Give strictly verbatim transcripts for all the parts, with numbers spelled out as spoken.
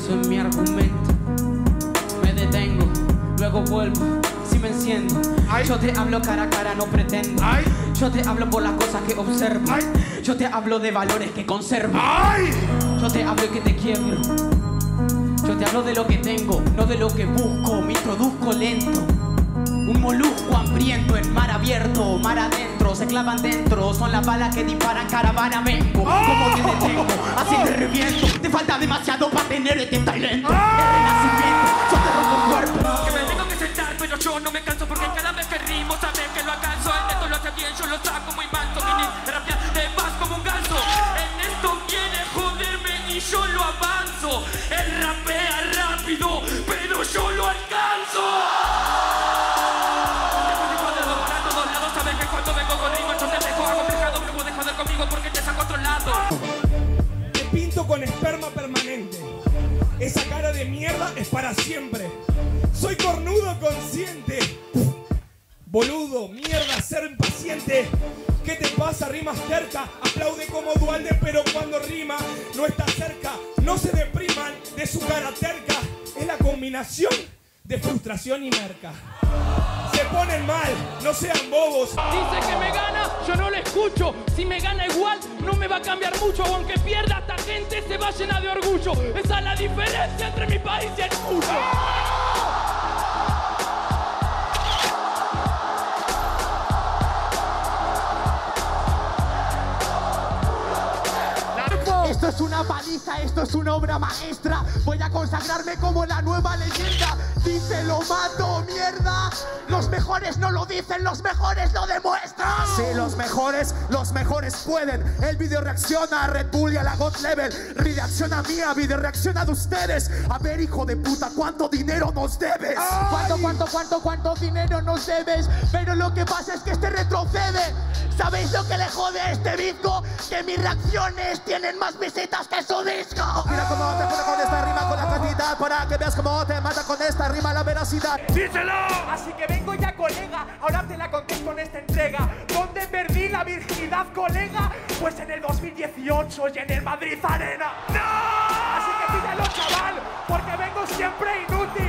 pienso en mi argumento, me detengo, luego vuelvo, si me enciendo. Ay. Yo te hablo cara a cara, no pretendo. Ay. Yo te hablo por las cosas que observo. Ay. Yo te hablo de valores que conservo. Ay. Yo te hablo y que te quiebro. Yo te hablo de lo que tengo, no de lo que busco. Me introduzco lento. Un molusco hambriento en mar abierto, mar adentro, se clavan dentro. Son las balas que disparan caravana vengo. Como te detengo, así te reviento. Te falta demasiado para tener este talento. El renacimiento, yo te rompo el cuerpo. Que me tengo que sentar, pero yo no me canso. Porque cada vez que rimo, sabes que lo alcanzo. En esto lo hace bien, yo lo saco muy manso. Vine de rapear, te vas como un ganso. En esto viene joderme y yo lo avanzo. Él rapea rápido, pero yo lo alcanzo. Te pinto con esperma permanente. Esa cara de mierda es para siempre. Soy cornudo consciente. Boludo, mierda, ser impaciente. ¿Qué te pasa? Rimas cerca. Aplaude como Dualde, pero cuando rima no está cerca. No se depriman de su cara terca. Es la combinación de frustración y merca. Se ponen mal, no sean bobos. Dice que me gana, yo no lo escucho. Si me gana igual, no me va a cambiar mucho. Aunque pierda, esta gente se va a llenar de orgullo. Esa es la diferencia entre mi país y el tuyo. Esto es una paliza, esto es una obra maestra. Voy a consagrarme como la nueva leyenda. Dice lo mato, mierda. Los mejores no lo dicen, los mejores lo demuestran. Sí, los mejores, los mejores pueden. El vídeo reacciona a Red Bull y a la God Level. Reacciona a mí, a vídeo reacciona de ustedes. A ver, hijo de puta, ¿cuánto dinero nos debes? ¡Ay! ¿Cuánto, cuánto, cuánto, cuánto dinero nos debes? Pero lo que pasa es que este retrocede. ¿Sabéis lo que le jode a este disco? Que mis reacciones tienen más visitas que su disco. Mira cómo te pone con esta rima, con la cantidad, para que veas cómo te mata con esta rima la veracidad. ¡Díselo! Así que vengo ya, colega, ahora te la contesto en esta entrega. ¿Dónde perdí la virginidad, colega? Pues en el dos mil dieciocho y en el Madrid Arena. ¡No! Así que pídelo, chaval, porque vengo siempre inútil.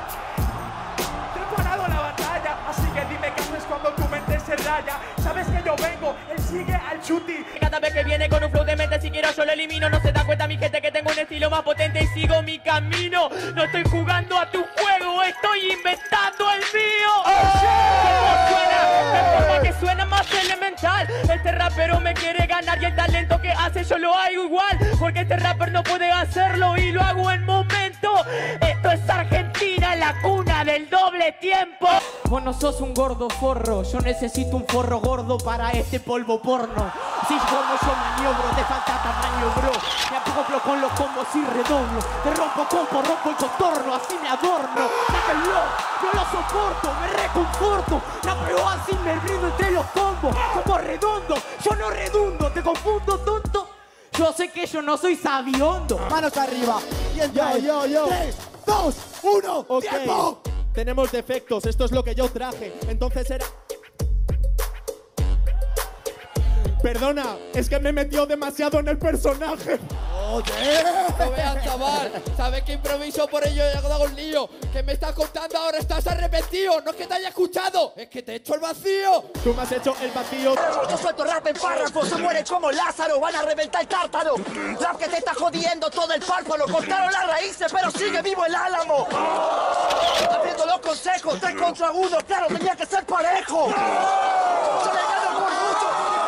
Te he parado la batalla, así que dime qué haces cuando tu mente se raya. Sabes que yo vengo, él sigue al chuti. Cada vez que viene con un flow de mente, si quiero yo lo elimino. No se da cuenta mi gente que tengo un estilo más potente y sigo mi camino. No estoy jugando a tu juego, estoy inventando el mío. ¡Oh! ¿Cómo suena? De forma que suena más elemental. Este rapero me quiere ganar y el talento que hace yo lo hago igual. Porque este rapper no puede hacerlo y lo hago en momento. Esto es Argentina, la cuna del doble tiempo. Vos no sos un gordo forro, yo necesito un forro gordo para este polvo porno. Si formo yo maniobro, te falta tamaño, bro. Me acoplo con los combos y redoblo. Te rompo compo, rompo el contorno, así me adorno. Sáquenlo, no lo soporto, me reconforto. La prueba así me brindo entre los combos. Como redondo, yo no redundo, te confundo, tonto. Yo sé que yo no soy sabiondo. Manos arriba. Y el yo, yo, yo. tres, dos, uno, okay. ¡Tiempo! Tenemos defectos, esto es lo que yo traje. Entonces era... Perdona, es que me metió demasiado en el personaje. ¡Joder! No veas, chaval. Sabes que improviso, por ello he dado un lío. ¿Qué me estás contando ahora? ¿Estás arrepentido? No es que te haya escuchado, es que te he hecho el vacío. Tú me has hecho el vacío. Yo suelto rap en párrafos, se muere como Lázaro. Van a reventar el tártaro. Rap que te está jodiendo todo el párpado. Cortaron las raíces, pero sigue vivo el álamo. Haciendo los consejos, tres contra uno. Claro, tenía que ser parejo. Yo le gano por mucho.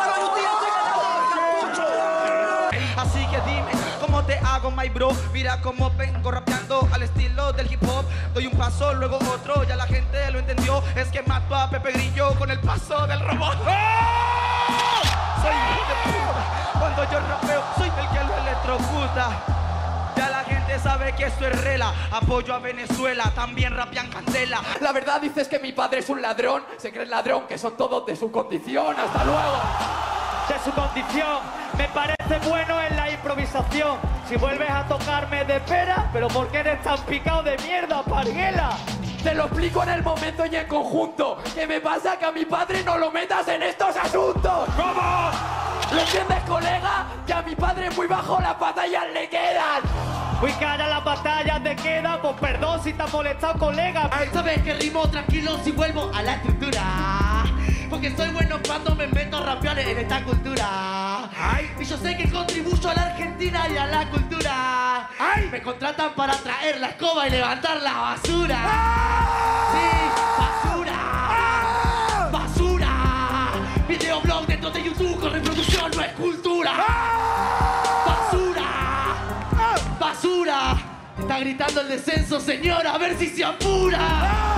Así que dime, ¿cómo te hago, my bro? Mira cómo vengo rapeando al estilo del hip hop. Doy un paso, luego otro, ya la gente lo entendió. Es que mato a Pepe Grillo con el paso del robot. ¡Oh! Soy hijo de puta. Cuando yo rapeo, soy el que lo electrocuta. Ya la gente sabe que esto es rela. Apoyo a Venezuela, también rapean Candela. La verdad dices que mi padre es un ladrón. Se cree ladrón, que son todos de su condición. Hasta luego. De su condición, me parece bueno en la improvisación. Si vuelves a tocarme de pera, pero ¿por qué eres tan picado de mierda, parguela? Te lo explico en el momento y en conjunto. ¿Qué me pasa? Que a mi padre no lo metas en estos asuntos. ¿Cómo? ¿Lo entiendes, colega? Que a mi padre muy bajo las batallas le quedan. Muy cara las batallas de queda, pues perdón si te has molestado, colega. Sabes que rimo tranquilo si vuelvo a la estructura, porque soy bueno cuando me meto a rapear en esta cultura. Ay. Y yo sé que contribuyo a la Argentina y a la cultura. Ay. Me contratan para traer la escoba y levantar la basura. ¡Ah! Sí, basura. ¡Ah! Basura. Videoblog dentro de YouTube con reproducción, no es cultura. ¡Ah! Basura. ¡Ah! Basura. Está gritando el descenso, señora, a ver si se apura. ¡Ah!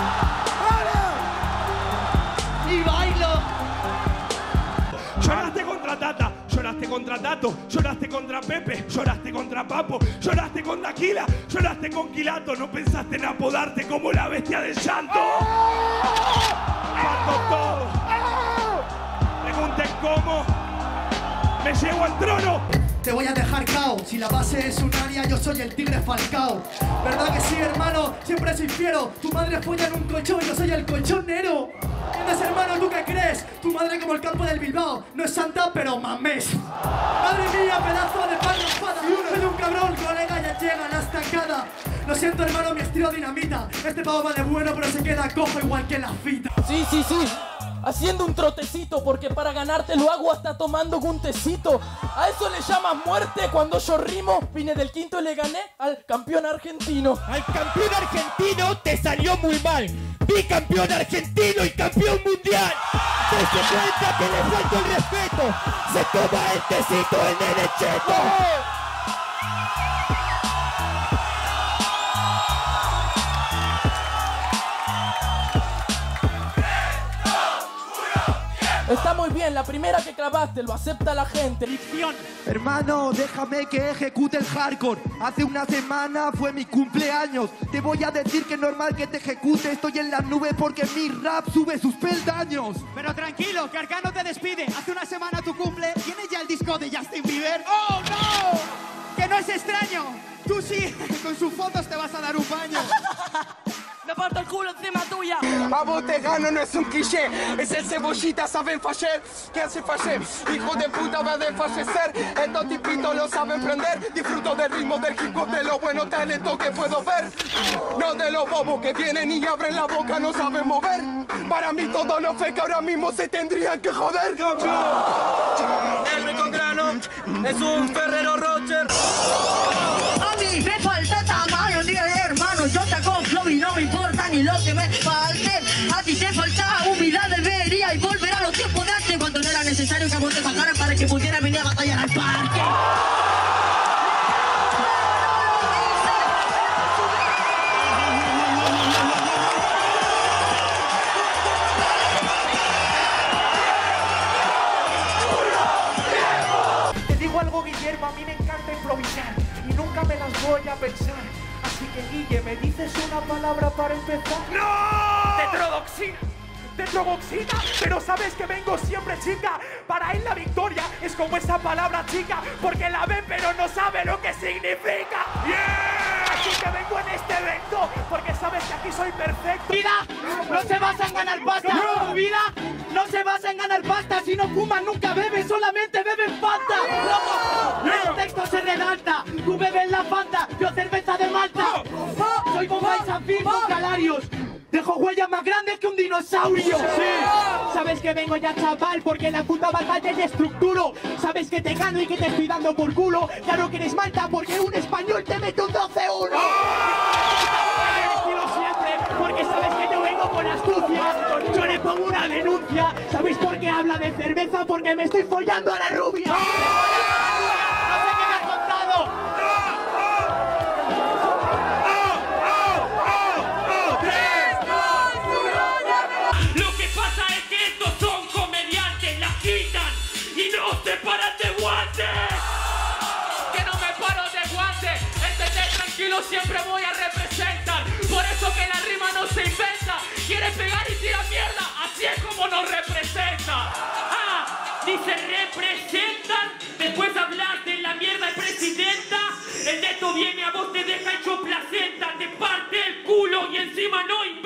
Y bailo. Lloraste contra Tata, lloraste contra Tato, lloraste contra Pepe, lloraste contra Papo, lloraste con Daquila, lloraste con Quilato, no pensaste en apodarte como la bestia del llanto. Parto todo. Pregunten cómo me llevo al trono. Te voy a dejar cao, si la base es un área, yo soy el tigre Falcao. ¿Verdad que sí, hermano? Siempre soy fiero. Tu madre folla en un colchón, yo soy el colchonero. ¿Entiendes, hermano? ¿Tú qué crees? Tu madre como el campo del Bilbao. No es santa, pero mamés. Madre mía, pedazo de pan raspada. Soy un cabrón, colega, ya llega la estacada. Lo siento, hermano, mi estilo dinamita. Este pavo va de bueno, pero se queda cojo igual que la fita. Sí, sí, sí. Haciendo un trotecito, porque para ganarte lo hago hasta tomando un tecito. A eso le llamas muerte cuando yo rimo. Vine del quinto y le gané al campeón argentino. Al campeón argentino te salió muy mal. Bicampeón argentino y campeón mundial. Dese cuenta que le falta el respeto. Se toma el tecito en el cheto. Está muy bien, la primera que clavaste, lo acepta la gente. Ficción. Hermano, déjame que ejecute el hardcore. Hace una semana fue mi cumpleaños. Te voy a decir que es normal que te ejecute. Estoy en las nubes porque mi rap sube sus peldaños. Pero tranquilo, que Arcano te despide. Hace una semana tu cumple, ¿tienes ya el disco de Justin Bieber? ¡Oh, no! Que no es extraño. Tú sí, con sus fotos te vas a dar un baño. Me parto el culo encima tuya. A vos te gano, no es un cliché. Es el cebollita, saben fallar. ¿Qué hace fallar? Hijo de puta va a desfallecer. Estos tipitos lo saben prender. Disfruto del ritmo del hip hop, de lo bueno talento que puedo ver. No de los bobos que vienen y abren la boca, no saben mover. Para mí todos los fake ahora mismo se tendrían que joder. El con grano es un Ferrero Rocher. A mí me falta tamaño, dile hermano, yo te hago flow y no me importa ni lo que me falte. A ti te falta humildad, debería y volver a los tiempos de antes, cuando no era necesario que a vos te pagaran para que pudiera venir a batallar al parque. Te digo algo, Guillermo, a mí me encanta improvisar y nunca me las voy a pensar. Así que, Guille, ¿me dices una palabra para empezar? ¡No! ¡Tetrodoxina! ¡Tetrodoxina! Pero sabes que vengo siempre, chica. Para él la victoria es como esa palabra chica, porque la ve pero no sabe lo que significa. ¡Yeah! Así que vengo en este evento porque sabes que aquí soy perfecto. Vida no se basa en ganar pasta. No. Tu vida no se basa en ganar pasta. Si no fumas nunca bebes, solamente bebes Fanta. No. El texto se redacta. Tú bebes la Fanta, yo cerveza de Malta. No. Soy Bombay Zafir con calarios. Dejo huellas más grandes que un dinosaurio. Sí. Sabes que vengo ya, chaval, porque la puta batalla te estructuro. Sabes que te gano y que te estoy dando por culo. Claro que eres Malta porque un español te mete un doce uno. Siempre, porque sabes que yo vengo con astucia. Yo le pongo una denuncia. ¿Sabéis por qué habla de cerveza? Porque me estoy follando a la rubia. No sé qué me has contado. Lo que pasa es que estos son comediantes, la quitan y no se paran de guantes. Que no me paro de guantes, entendés, tranquilo, siempre voy a representar. Por eso que la rima no se inventa. Quiere pegar y tira mierda, así es como nos representa. Ah, ni se representan. Después hablar de la mierda de presidenta. El de esto viene a vos te deja hecho placenta. Te parte el culo y encima no hay